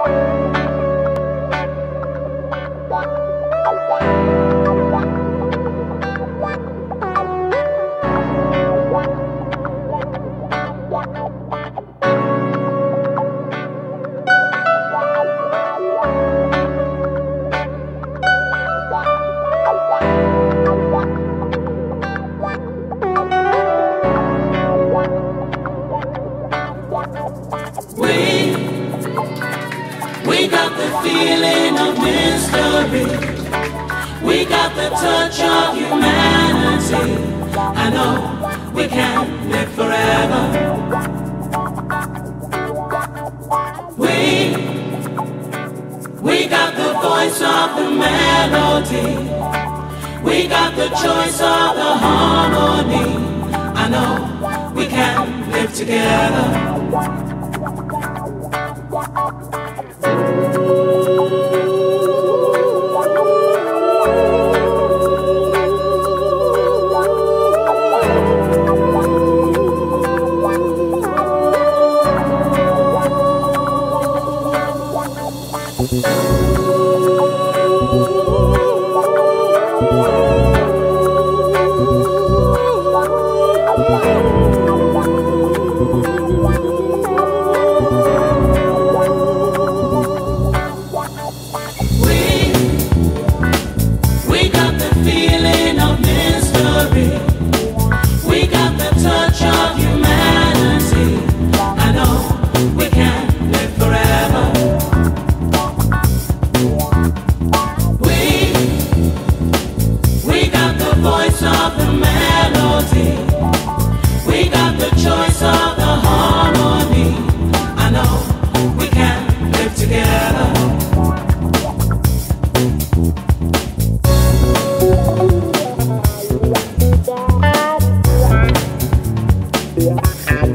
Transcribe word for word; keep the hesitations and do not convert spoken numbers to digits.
We got the feeling of mystery. We got the touch of humanity. I know we can live forever. We, we got the voice of the melody. We got the choice of the harmony. I know we can live together. Voice of the melody. We got the choice of the harmony. I know we can live together. Yeah.